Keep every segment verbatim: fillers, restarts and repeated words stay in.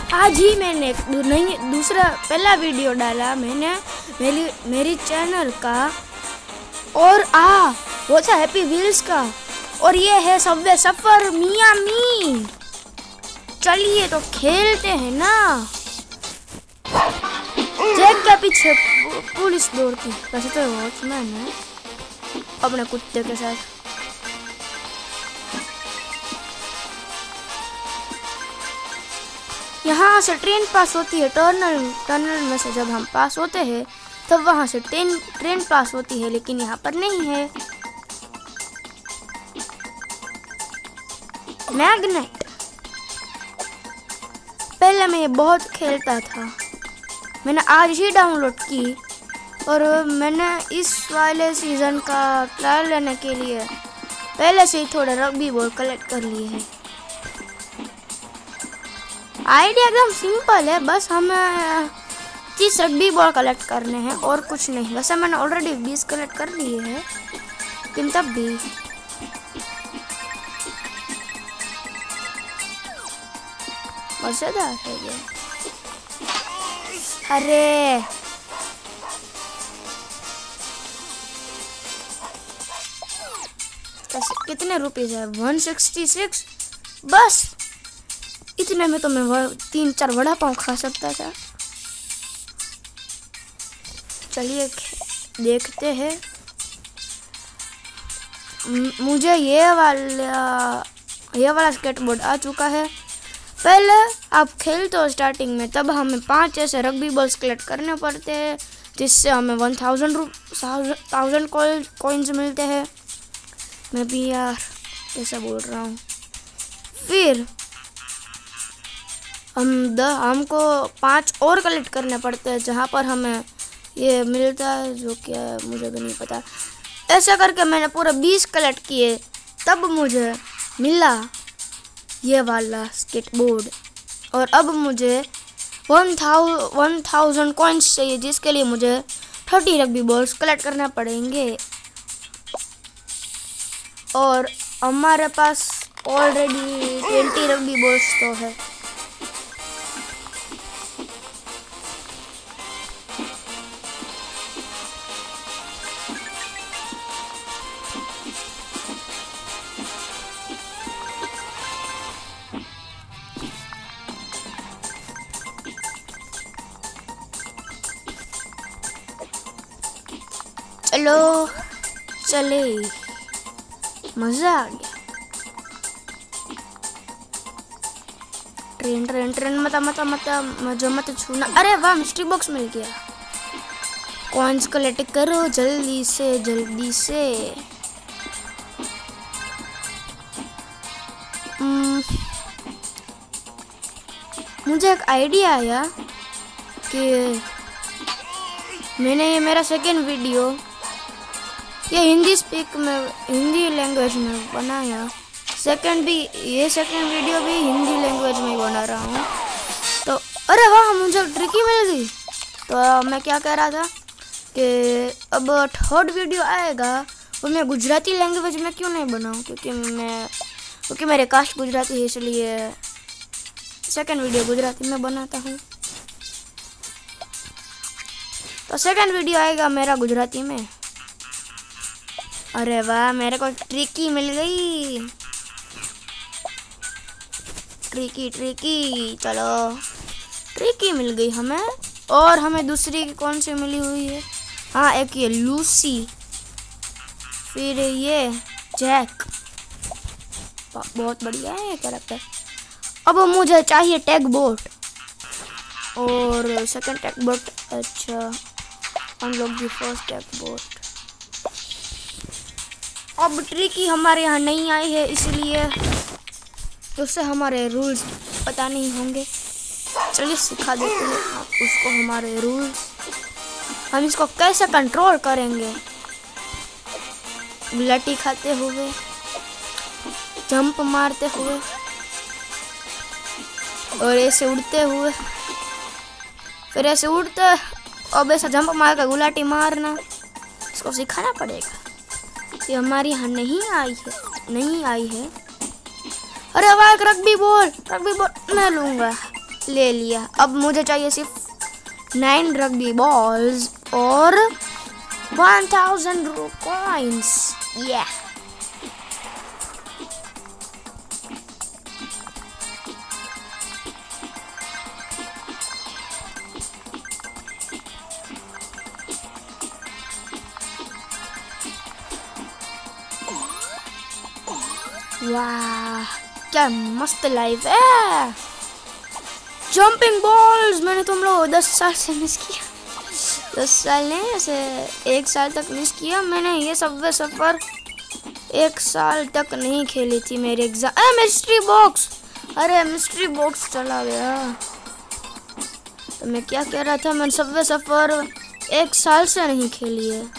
आज ही मैंने नहीं दूसरा पहला वीडियो डाला मैंने मेरी मेरी चैनल का, और आ वो था हैप्पी व्हील्स का, और ये है सबवे सफर मियामी। चलिए तो खेलते हैं ना। जैक के पीछे पुलिस दौड़ती, वैसे तो वॉचमैन है अपने कुत्ते के साथ। यहाँ से ट्रेन पास होती है, टनल टनल में से जब हम पास होते हैं तब वहाँ से ट्रेन ट्रेन पास होती है, लेकिन यहाँ पर नहीं है। मैग्नेट पहले मैं ये बहुत खेलता था, मैंने आज ही डाउनलोड की, और मैंने इस वाले सीज़न का ट्रायल लेने के लिए पहले से ही थोड़े रग्बी बॉल कलेक्ट कर लिए हैं। आइडिया एकदम सिंपल है, बस हमें तीस रग्बी बॉल कलेक्ट करने हैं और कुछ नहीं। वैसे मैंने ऑलरेडी बीस कलेक्ट कर लिए हैं, लेकिन तब भी मजेदार है ये। अरे कितने रुपीज है? One sixty six. बस इतने में तो मैं तीन चार वड़ा पाव खा सकता था। चलिए देखते हैं। मुझे ये वाला ये वाला स्केटबोर्ड आ चुका है। पहले आप खेलते हो स्टार्टिंग में, तब हमें पांच ऐसे रग्बी बॉल्स कलेक्ट करने पड़ते हैं, जिससे हमें वन थाउजेंड थाउजेंड कॉइन्स मिलते हैं। मैं भी यार कैसा बोल रहा हूँ। फिर हम द हमको पांच और कलेक्ट करने पड़ते हैं, जहाँ पर हमें ये मिलता है, जो क्या है मुझे भी नहीं पता। ऐसा करके मैंने पूरा बीस कलेक्ट किए, तब मुझे मिला ये वाला स्केटबोर्ड। और अब मुझे one thou one thousand coins चाहिए, जिसके लिए मुझे थर्टी रग्बी बॉल्स कलेक्ट करना पड़ेंगे। और हमारे पास ऑलरेडी ट्वेंटी रग्बी बॉल्स तो है। चलो चले, मजा आ गया। ट्रेन ट्रेन ट्रेन मत मत मत मत मत छूना। अरे वाह, मिस्ट्री बॉक्स मिल गया। कॉइन्स कलेक्ट करो जल्दी से जल्दी से। मुझे एक आइडिया आया कि मैंने ये मेरा सेकेंड वीडियो ये हिंदी स्पीक में हिंदी लैंग्वेज में बनाया। सेकंड भी ये सेकंड वीडियो भी हिंदी लैंग्वेज में ही बना रहा हूँ। तो अरे वाह, मुझे ट्रिकी मिल गई। तो मैं क्या कह रहा था कि अब थर्ड वीडियो आएगा वो मैं गुजराती लैंग्वेज में क्यों नहीं बनाऊँ, क्योंकि मैं क्योंकि मेरे कास्ट गुजराती है, इसलिए सेकंड वीडियो गुजराती में बनाता हूँ। तो सेकंड वीडियो आएगा मेरा गुजराती में। अरे वाह, मेरे को ट्रिकी मिल गई। ट्रिकी ट्रिकी चलो ट्रिकी मिल गई हमें। और हमें दूसरी कौन सी मिली हुई है? हाँ, एक ये लूसी, फिर ये जैक। बहुत बढ़िया है ये कैरेक्टर। अब मुझे चाहिए टैग बोट और सेकंड टैग बोट। अच्छा, हम लोग भी फर्स्ट टैग बोट। अब ट्रिकी हमारे यहाँ नहीं आई है, इसलिए उससे हमारे रूल्स पता नहीं होंगे। चलिए सिखा देते हैं उसको हमारे रूल्स। हम इसको कैसे कंट्रोल करेंगे। गुलाटी खाते हुए, जंप मारते हुए और ऐसे उड़ते हुए, फिर ऐसे उड़ते अब ऐसा जंप मार कर गुलाटी मारना। इसको सिखाना पड़ेगा। ये हमारी यहाँ नहीं आई है नहीं आई है। अरे वाह, एक रग्बी बॉल रग्बी बॉल मैं लूँगा। ले लिया। अब मुझे चाहिए सिर्फ नाइन रग्बी बॉल्स और वन थाउजेंड कॉइन्स। या वाह क्या मस्त लाइफ है। जंपिंग बॉल्स मैंने तुम लोग दस साल से मिस किया। दस साल नहीं, ऐसे एक साल तक मिस किया मैंने। ये सबवे सफर एक साल तक नहीं खेली थी मेरे एग्जाम। अरे मिस्ट्री बॉक्स, अरे मिस्ट्री बॉक्स चला गया। तो मैं क्या कह रहा था, मैंने सबवे सफर एक साल से नहीं खेली है।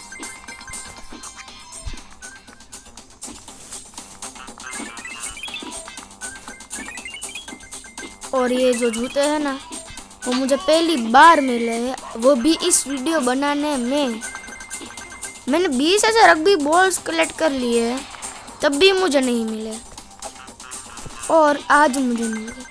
और ये जो जूते हैं ना, वो मुझे पहली बार मिले हैं, वो भी इस वीडियो बनाने में। मैंने बीस ऐसे रग्बी बॉल्स कलेक्ट कर लिए तब भी मुझे नहीं मिले, और आज मुझे मिले।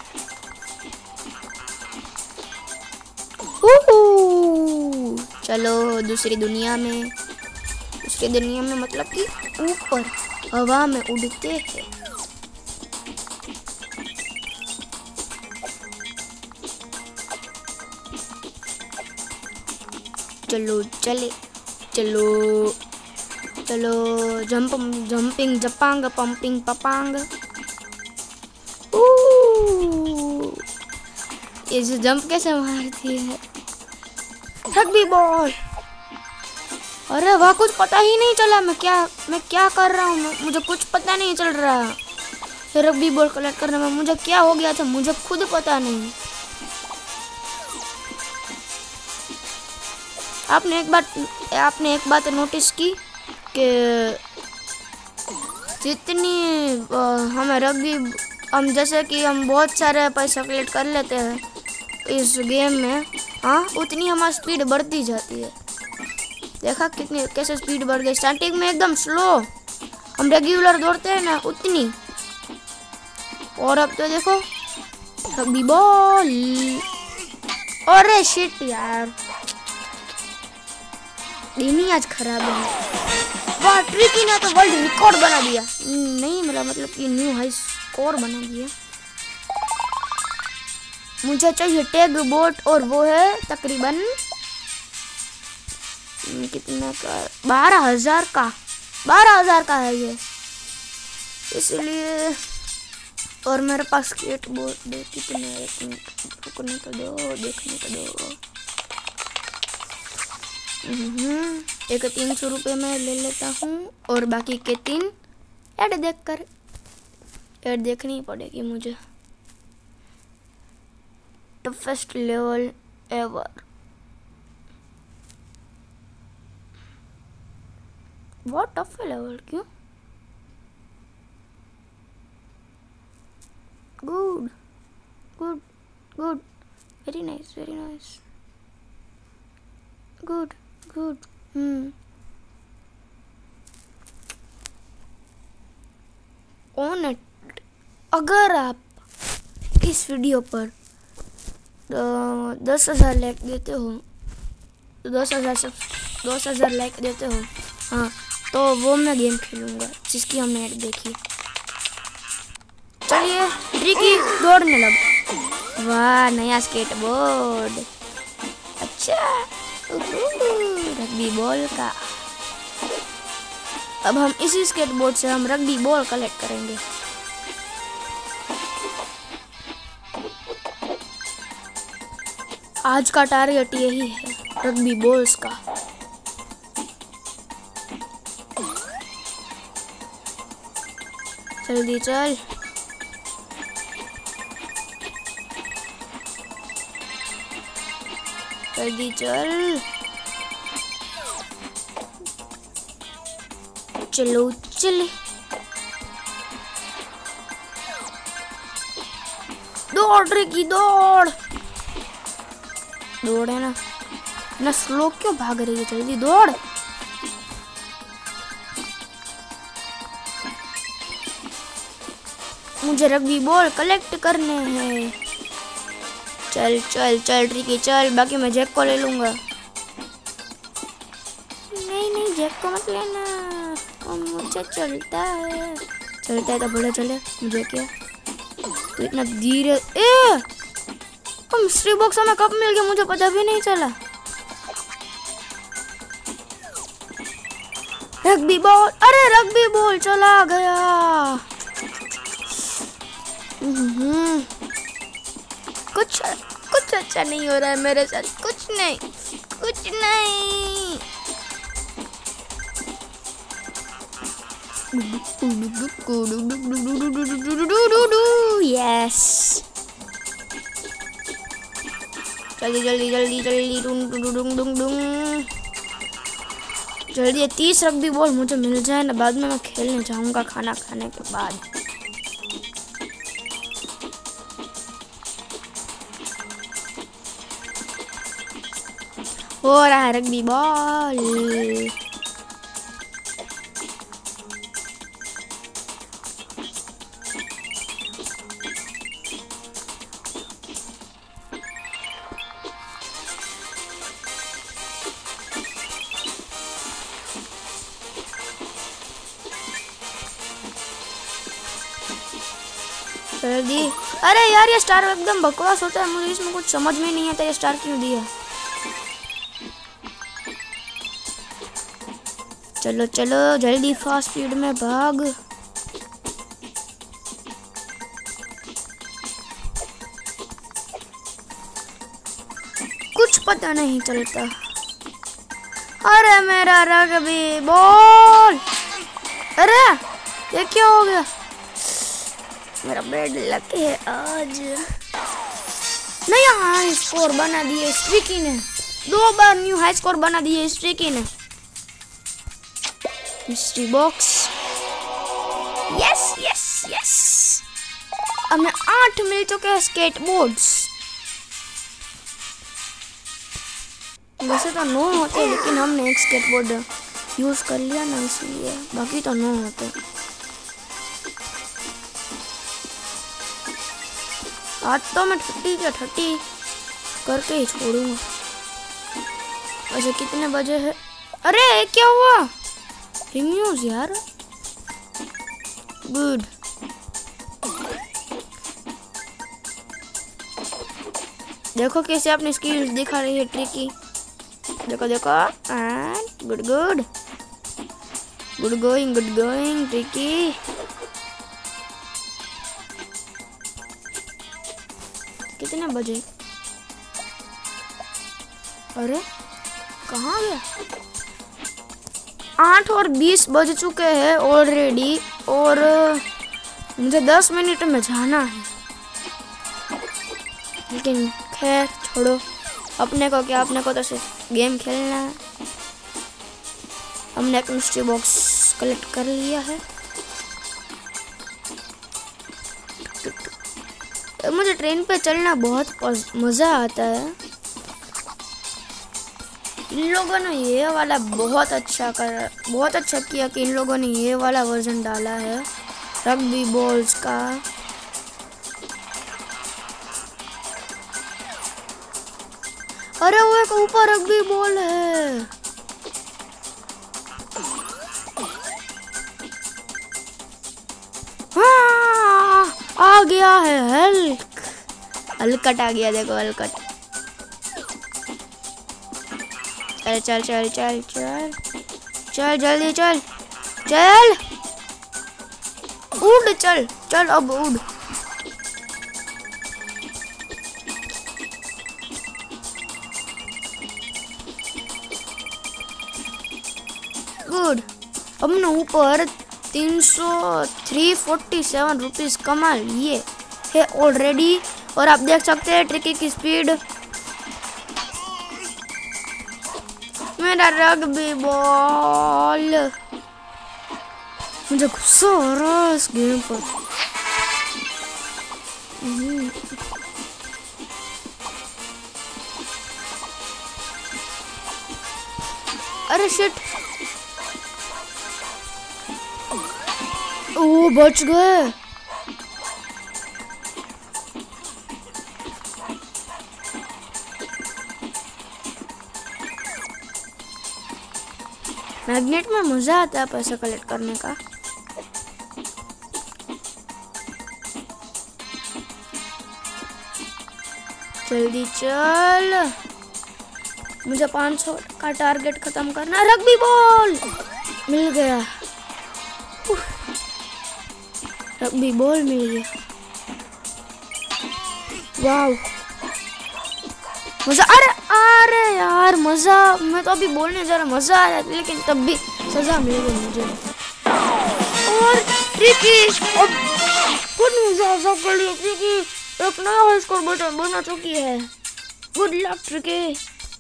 चलो दूसरी दुनिया में, दूसरी दुनिया में मतलब कि ऊपर हवा में उड़ते हैं। चलो चले चलो चलो जंप जंपिंग जपांग पंपिंग पपांग। ये जो जंप कैसे मारती है। रग्बी बॉल, अरे वाह कुछ पता ही नहीं चला मैं क्या मैं क्या कर रहा हूँ। मुझे कुछ पता नहीं चल रहा। रग्बी बॉल कलेक्ट करने में मुझे क्या हो गया था मुझे खुद पता नहीं। आपने एक बात आपने एक बात नोटिस की कि जितनी हमें रग्बी, हम जैसे कि हम बहुत सारे पैसा कलेक्ट कर लेते हैं इस गेम में, हाँ उतनी हमारी स्पीड बढ़ती जाती है। देखा कितनी कैसे स्पीड बढ़ गई। स्टार्टिंग में एकदम स्लो हम रेगुलर दौड़ते हैं ना उतनी, और अब तो देखो रग्बी बॉल। अरे शिट यार, दिन ही आज खराब है। वाह ट्रिकी ने तो वर्ल्ड रिकॉर्ड बना दिया। नहीं मिला मतलब कि न्यू हाई स्कोर बना दिया। मुझे चाहिए टैग बोट, और वो है तकरीबन कितना का, बारह हजार का बारह हजार का है ये, इसलिए। और मेरे पास स्केट बोर्ड दे कितने, रुकने तो दो, देखने तो दो। एक तीन सौ रुपये में ले लेता हूँ, और बाकी के तीन ऐड देख कर ऐड देखनी पड़ेगी मुझे। Toughest level ever. बहुत टफ है लेवल, क्यों? Good good good, very nice very nice, good good. Hmm on it. अगर आप इस वीडियो पर दस हजार लाइक देते हो, तो दस हजार सब दस हजार लाइक देते हो, हाँ, तो वो मैं गेम खेलूंगा जिसकी हमने ऐड देखी। चलिए ट्रिकी दौड़ने लग। वाह नया स्केट बोर्ड, अच्छा रग्बी बॉल का। अब हम इसी स्केट बोर्ड से हम रग्बी बॉल कलेक्ट करेंगे। आज का टारगेट यही है, रग्बी बॉल्स का। जल्दी चल। जल्दी चल। चलो चले। दौड़ रही दौड़ दौड़ है ना ना स्लो क्यों भाग रही है, जल्दी दौड़। मुझे रग्बी बॉल कलेक्ट करने हैं। चल चल चल ट्रिकी चल, बाकी मैं जैक को ले लूंगा। नहीं नहीं जैक को मत लेना, वो मुझे चलता है। चलता है तो बड़ा चले, मुझे क्या तो इतना धीरे। ए मिस्ट्री बॉक्स हमें कब मिल गया, मुझे पता भी नहीं चला। रग्बी बॉल, अरे रग्बी बॉल चला गया। कुछ कुछ अच्छा नहीं हो रहा है मेरे साथ, कुछ नहीं कुछ नहीं। यस जल्दी जल्दी जल्दी जल्दी डुंग डुंग डुंग डुंग डुंग जल्दी तीस रग्बी बॉल मुझे मिल जाए ना, बाद में मैं खेलने जाऊंगा खाना खाने के बाद। हो रहा है रग्बी बॉल। जल्दी, अरे यार ये स्टार एकदम बकवास होता है, मुझे इसमें कुछ समझ में नहीं आता ये स्टार क्यों दिया। चलो चलो जल्दी फास्ट स्पीड में भाग। कुछ पता नहीं चलता। अरे मेरा रग्बी बॉल, अरे ये क्या हो गया, मेरा बेड लक है आज। नया हाई स्कोर बना दिए स्ट्रीकी ने, दो बार न्यू हाई स्कोर बना दिए स्ट्रीकी ने। Mystery box, yes yes yes, हमें आठ मिल चुके हैं स्केट बोर्ड्स। वैसे तो नौ होते लेकिन हमने एक स्केट बोर्ड यूज कर लिया ना इसलिए, बाकी तो नौ होते। आज तो मैं थर्टी क्या थर्टी करके ही छोड़ूंगा। वैसे कितने बजे है, अरे क्या हुआ, रिम्यूज यार, गुड। देखो कैसे अपनी स्किल्स दिखा रही है ट्रिकी, देखो देखो, and good good good going good going Tricky. कितने बजे, अरे कहाँ गया, आठ और बीस बज चुके हैं ऑलरेडी, और मुझे दस मिनट में जाना है। लेकिन खैर छोड़ो, अपने को क्या, अपने को तो सिर्फ गेम खेलना है। हमने एक मिस्ट्री बॉक्स कलेक्ट कर लिया है। मुझे ट्रेन पे चलना बहुत मज़ा आता है। इन लोगों ने ये वाला बहुत अच्छा कर बहुत अच्छा किया कि इन लोगों ने ये वाला वर्जन डाला है रग्बी बॉल्स का। अरे वो एक ऊपर रग्बी बॉल है, हाँ आ गया है हल्क, हल्कट आ गया, देखो हल्कट। चल चल चल चल चल चल जल्दी चल चल, उड़ चल चल, अब उड़। गुड, हमने ऊपर तीन सौ थ्री फोर्टी सेवन रुपीज कमा लिए है ऑलरेडी। और आप देख सकते हैं ट्रिकी की स्पीड। मेरा रग्बी बॉल, मुझे गुस्सा हो रहा है इस गेम पर। अरे शिट, ओ बच गए। मैग्नेट में मजा आता है पैसा कलेक्ट करने का। जल्दी चल, मुझे पाँच सौ का टारगेट खत्म करना। रग्बी बॉल मिल गया, रग्बी बॉल मिल गया। वाव मजा। अरे अरे यार मजा, मैं तो अभी बोलने जा रहा मजा आ रहा, लेकिन तब भी सजा मिल गई मुझे। और ट्रिकी अब खुद मजा कर लिया, ट्रिकी एक नया हाई स्कोर बटन बना चुकी है। Good luck Tricky.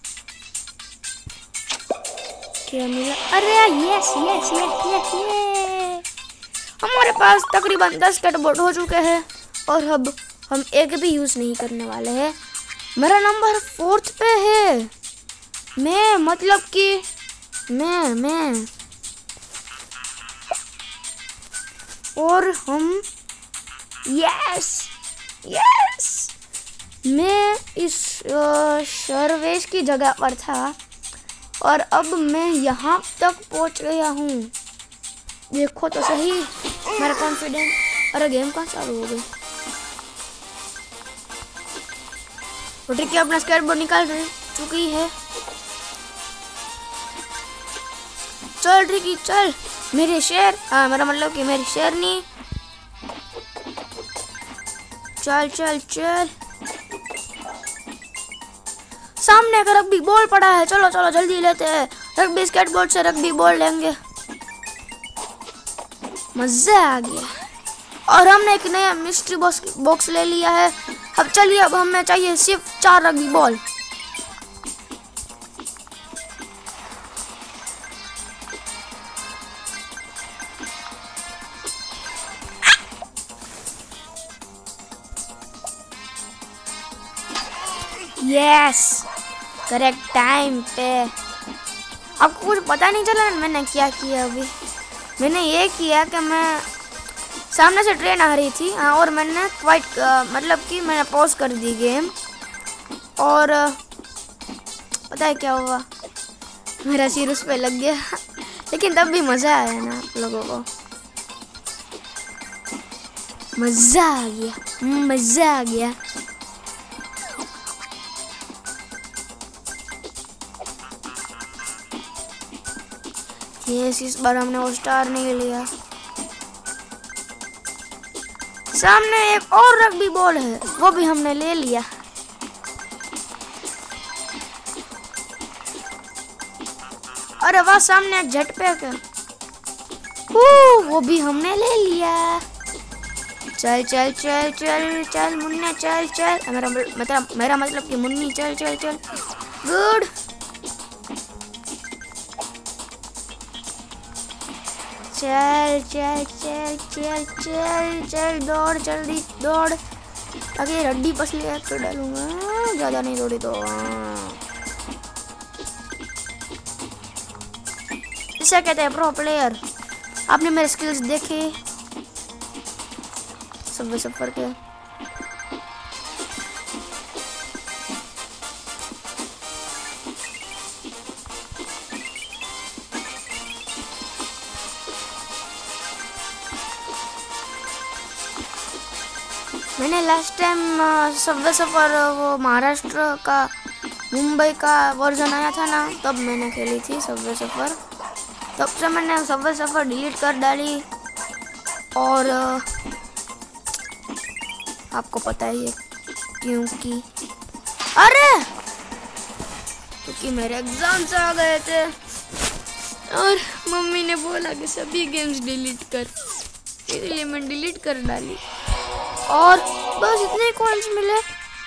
क्या मिला? अरे यस यस यस यस ये हमारे पास तकरीबन दस कैटबोर्ड हो चुके हैं और अब हम एक भी यूज नहीं करने वाले हैं। मेरा नंबर फोर्थ पे है। मैं मतलब कि मैं मैं और हम यस यस मैं इस सर्वेश की जगह पर था और अब मैं यहाँ तक पहुँच गया हूँ। देखो तो सही मेरा कॉन्फिडेंस। अरे गेम कहाँ चालू हो गई? ट्रिकी अपना स्केटबोर्ड निकाल चुकी है। चल ट्रिकी चल, मेरे शेर, हाँ मेरा मतलब कि मेरी शेरनी। चल चल चल, सामने का रग्बी बॉल पड़ा है। चलो चलो जल्दी लेते हैं, रग्बी स्केटबोर्ड से रग्बी बॉल लेंगे। मजा आ गया। और हमने एक नया मिस्ट्री बॉक्स बॉक्स ले लिया है। अब चलिए, अब हमें चाहिए सिर्फ चार rugby ball. Yes correct time पे। आपको कुछ पता नहीं चला मैंने क्या किया? अभी मैंने ये किया कि मैं सामने से ट्रेन आ रही थी, हाँ, और मैंने क्वाइट मतलब कि मैंने पॉज कर दी गेम। और पता है क्या हुआ? मेरा सिर उस पे लग गया। लेकिन तब भी मज़ा आया ना आप लोगों को। मज़ा आ गया, मज़ा आ गया। यस इस बार हमने वो स्टार नहीं लिया। सामने एक और रग्बी बॉल है, वो भी हमने ले लिया। अरे वाह, सामने एक जेट पैक है, वो भी हमने ले लिया। चल चल चल चल चल मुन्ना चल चल, मेरा मतलब मेरा मतलब कि मुन्नी चल चल चल। गुड। चल चल चल चल चल चल दौड़, जल्दी दौड़, ताकि रड्डी पसली कर डालूंगा। ज़्यादा नहीं दौड़ी तो। इसे कहते हैं प्रो प्लेयर। आपने मेरे स्किल्स देखे सब सफर के? मैंने लास्ट टाइम सबवे सफर वो महाराष्ट्र का मुंबई का वर्जन आया था ना, तब मैंने खेली थी सबवे सफर। तब से मैंने सबवे सफर डिलीट कर डाली। और आपको पता ही है क्योंकि अरे क्योंकि मेरे एग्जाम्स आ गए थे और मम्मी ने बोला कि सभी गेम्स डिलीट कर, इसलिए मैं डिलीट कर डाली। और बस इतने कॉइन्स मिले।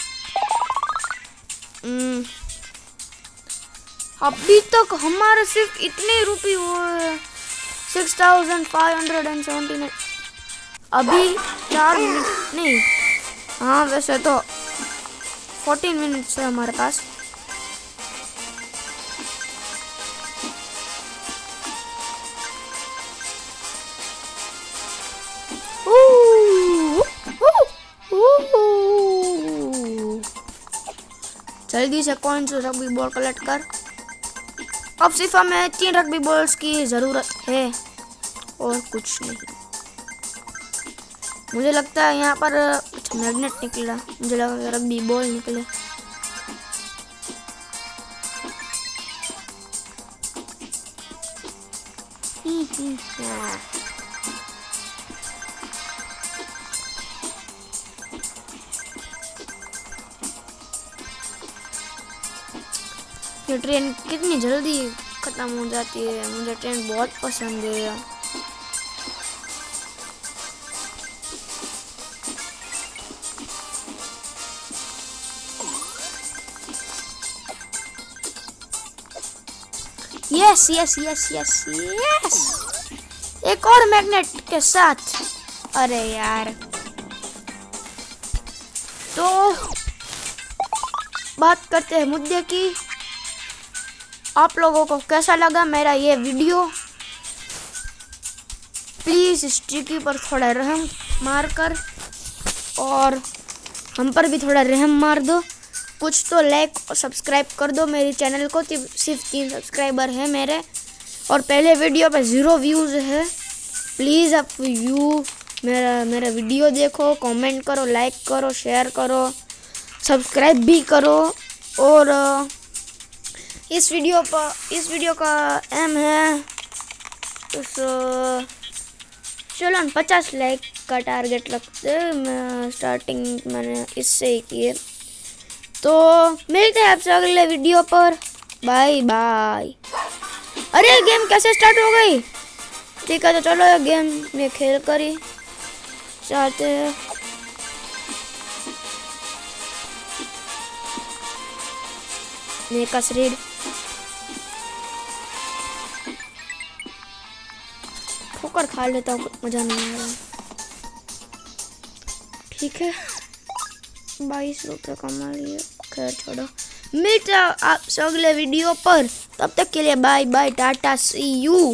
अभी तक हमारे सिर्फ इतने रुपये हुए, six thousand five hundred and seventy nine. अभी चार मिनट नहीं, हाँ वैसे तो फोर्टीन मिनट्स है हमारे पास। जल्दी से कौन सा रग्बी बॉल कलेक्ट कर। अब सिर्फ हमें तीन रग्बी बॉल्स की ज़रूरत है और कुछ नहीं। मुझे लगता है यहाँ पर अच्छा मैग्नेट निकला, मुझे लगा रग्बी बॉल निकले। ये ट्रेन कितनी जल्दी खत्म हो जाती है, मुझे ट्रेन बहुत पसंद है। Yes yes yes yes yes, एक और मैग्नेट के साथ। अरे यार, तो बात करते हैं मुद्दे की। आप लोगों को कैसा लगा मेरा ये वीडियो? प्लीज़ स्ट्रिकी पर थोड़ा रहम मार कर और हम पर भी थोड़ा रहम मार दो। कुछ तो लाइक और सब्सक्राइब कर दो मेरे चैनल को। सिर्फ तीन सब्सक्राइबर हैं मेरे और पहले वीडियो पे ज़ीरो व्यूज़ है। प्लीज़ आप यू मेरा मेरा वीडियो देखो, कमेंट करो, लाइक करो, शेयर करो, सब्सक्राइब भी करो। और इस वीडियो पर इस वीडियो का एम है उस चलो पचास लाइक का टारगेट रखते। मैं स्टार्टिंग मैंने इससे ही किए। तो मिलते हैं आपसे अगले वीडियो पर। Bye bye. अरे गेम कैसे स्टार्ट हो गई? ठीक है, तो चलो गेम में खेल कर ही चाहते हैं। मेका श्रीड ठोकर खा लेता हूँ, मजा नहीं आ रहा। ठीक है, बाईस रुपये कमा लिए। खैर छोड़ो, मिलते हैं आपसे अगले वीडियो पर। तब तक के लिए bye bye, tata, see you.